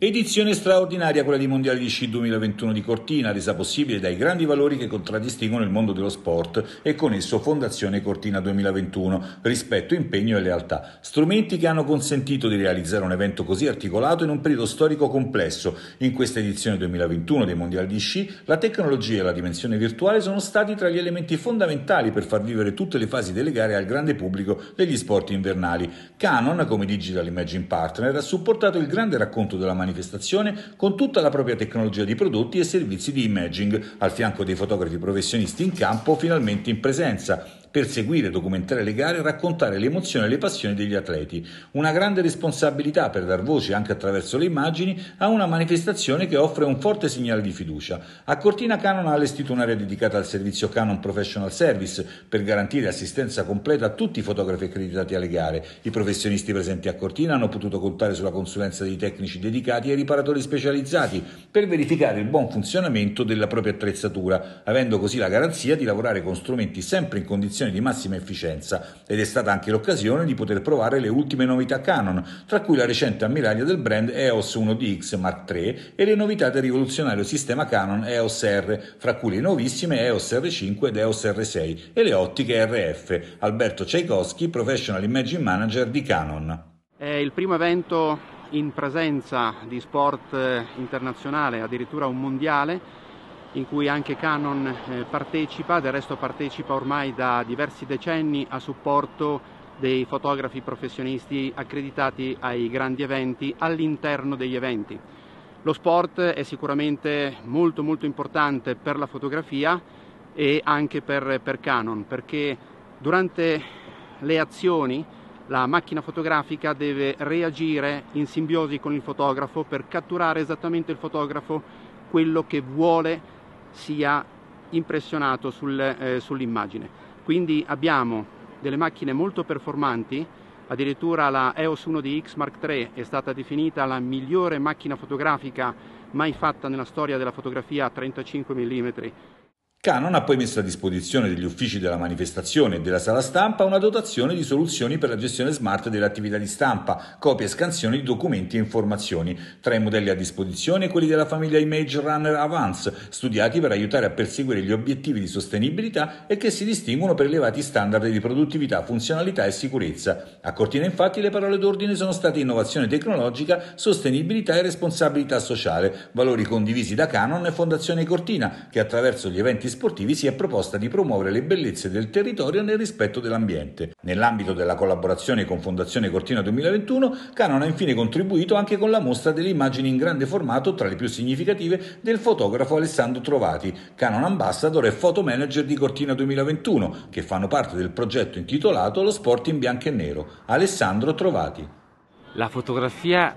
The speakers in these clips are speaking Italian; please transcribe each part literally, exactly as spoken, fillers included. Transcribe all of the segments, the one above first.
Edizione straordinaria quella di Mondiali di Sci duemilaventuno di Cortina, resa possibile dai grandi valori che contraddistinguono il mondo dello sport e con esso Fondazione Cortina duemilaventuno, rispetto, impegno e lealtà. Strumenti che hanno consentito di realizzare un evento così articolato in un periodo storico complesso. In questa edizione duemilaventuno dei Mondiali di Sci, la tecnologia e la dimensione virtuale sono stati tra gli elementi fondamentali per far vivere tutte le fasi delle gare al grande pubblico degli sport invernali. Canon, come Digital Imaging Partner, ha supportato il grande racconto della manifestazione con tutta la propria tecnologia di prodotti e servizi di imaging, al fianco dei fotografi professionisti in campo finalmente in presenza, per seguire, documentare le gare e raccontare le emozioni e le passioni degli atleti. Una grande responsabilità per dar voce, anche attraverso le immagini, a una manifestazione che offre un forte segnale di fiducia. A Cortina Canon ha allestito un'area dedicata al servizio Canon Professional Service per garantire assistenza completa a tutti i fotografi accreditati alle gare. I professionisti presenti a Cortina hanno potuto contare sulla consulenza dei tecnici dedicati e riparatori specializzati per verificare il buon funzionamento della propria attrezzatura, avendo così la garanzia di lavorare con strumenti sempre in condizioni di massima efficienza, ed è stata anche l'occasione di poter provare le ultime novità Canon, tra cui la recente ammiraglia del brand E O S uno D X Mark tre e le novità del rivoluzionario sistema Canon E O S R, fra cui le nuovissime E O S R cinque ed E O S R sei e le ottiche R F. Alberto Tchaikovsky, Professional Imaging Manager di Canon. È il primo evento in presenza di sport internazionale, addirittura un mondiale, in cui anche Canon eh, partecipa, del resto partecipa ormai da diversi decenni a supporto dei fotografi professionisti accreditati ai grandi eventi all'interno degli eventi. Lo sport è sicuramente molto molto importante per la fotografia e anche per, per Canon, perché durante le azioni la macchina fotografica deve reagire in simbiosi con il fotografo per catturare esattamente il fotografo quello che vuole sia impressionato sul, eh, sull'immagine. Quindi abbiamo delle macchine molto performanti, addirittura la E O S uno D X Mark tre è stata definita la migliore macchina fotografica mai fatta nella storia della fotografia a trentacinque millimetri. Canon ha poi messo a disposizione degli uffici della manifestazione e della sala stampa una dotazione di soluzioni per la gestione smart delle attività di stampa, copia e scansione di documenti e informazioni. Tra i modelli a disposizione quelli della famiglia Image Runner Avance, studiati per aiutare a perseguire gli obiettivi di sostenibilità e che si distinguono per elevati standard di produttività, funzionalità e sicurezza. A Cortina infatti le parole d'ordine sono state innovazione tecnologica, sostenibilità e responsabilità sociale, valori condivisi da Canon e Fondazione Cortina, che attraverso gli eventi sportivi si è proposta di promuovere le bellezze del territorio nel rispetto dell'ambiente. Nell'ambito della collaborazione con Fondazione Cortina duemilaventuno, Canon ha infine contribuito anche con la mostra delle immagini in grande formato, tra le più significative del fotografo Alessandro Trovati, Canon Ambassador e Photo Manager di Cortina duemilaventuno, che fanno parte del progetto intitolato Lo sport in bianco e nero. Alessandro Trovati. La fotografia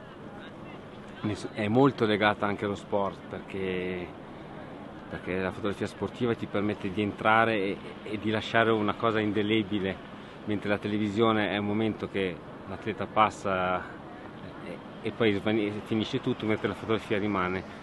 è molto legata anche allo sport, perché perché la fotografia sportiva ti permette di entrare e, e di lasciare una cosa indelebile, mentre la televisione è un momento che l'atleta passa e, e poi finisce tutto, mentre la fotografia rimane.